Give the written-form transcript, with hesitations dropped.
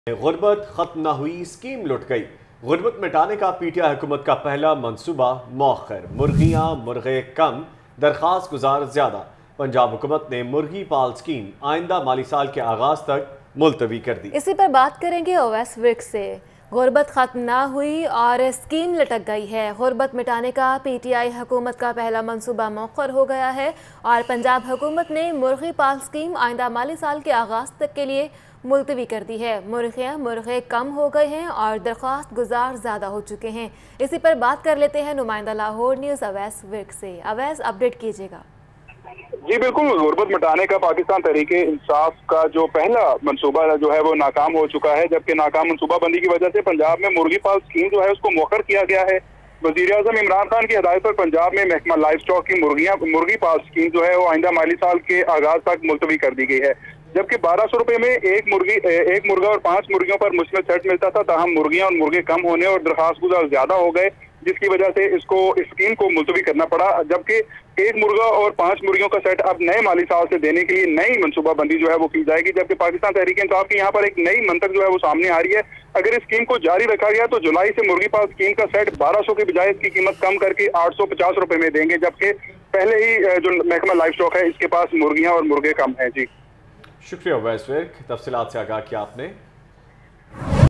गुर्बत खत्म न हुई, स्कीम लुट गई। गुर्बत मिटाने का पीटीआई हुकूमत का पहला मंसूबा मौखर। मुर्गियां मुर्गे कम, दरख्वास्त गुजार ज्यादा। पंजाब हुकूमत ने मुर्गी पाल स्कीम आइंदा माली साल के आगाज तक मुलतवी कर दी। इसी पर बात करेंगे ओवैस विर्क से। गुर्बत खत्म ना हुई और स्कीम लटक गई है। गुर्बत मिटाने का पीटीआई हुकूमत का पहला मंसूबा मौखर हो गया है और पंजाब हुकूमत ने मुर्गी पाल स्कीम आइंदा माली साल के आगाज तक के लिए मुलतवी कर दी है। मुर्गियाँ मुर्गे कम हो गए हैं और दरख्वास्त गुजार ज़्यादा हो चुके हैं। इसी पर बात कर लेते हैं नुमाइंदा लाहौर न्यूज़ अवैस विर्क से। अवैस, अपडेट कीजिएगा। जी बिल्कुल, गुर्बत मिटाने का पाकिस्तान तहरीके इंसाफ का जो पहला मंसूबा जो है वो नाकाम हो चुका है, जबकि नाकाम मंसूबाबंदी की वजह से पंजाब में मुर्गी पाल स्कीम जो है उसको मौखर किया गया है। वज़ीर-ए-आज़म इमरान खान की हिदायत पर पंजाब में महकमा लाइव स्टॉक की मुर्गी पाल स्कीम जो है वो आइंदा माली साल के आगाज तक मुलतवी कर दी गई है। जबकि 1200 रुपए में एक मुर्गा और 5 मुर्गियों पर मुश्तमिल सेट मिलता था, ताहम मुर्गियां और मुर्गे कम होने और दरखास्त गुजार ज्यादा हो गए, जिसकी वजह से इस स्कीम को मुलतवी करना पड़ा। जबकि एक मुर्गा और 5 मुर्गियों का सेट अब नए माली साल से देने के लिए नई मनसूबाबंदी जो है वो की जाएगी। जबकि पाकिस्तान तहरीक इंसाफ की यहाँ पर एक नई मंतक जो है वो सामने आ रही है। अगर इस स्कीम को जारी रखा गया तो जुलाई से मुर्गी पाल स्कीम का सेट 1200 की बजाय इसकी कीमत कम करके 850 रुपए में देंगे, जबकि पहले ही जो महकमा लाइव स्टॉक है इसके पास मुर्गियां और मुर्गे कम है। जी शुक्रिया ओवैस विर्क, तफसीलात से आगाह किया आपने।